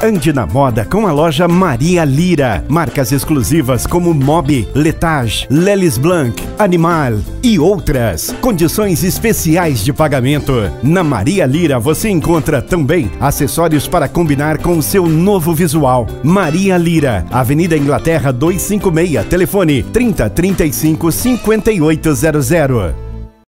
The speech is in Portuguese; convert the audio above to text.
Ande na moda com a loja Maria Lira. Marcas exclusivas como Mob, Letage, Lelis Blanc, Animal e outras. Condições especiais de pagamento. Na Maria Lira você encontra também acessórios para combinar com o seu novo visual. Maria Lira, Avenida Inglaterra 256, telefone 30 35 5800.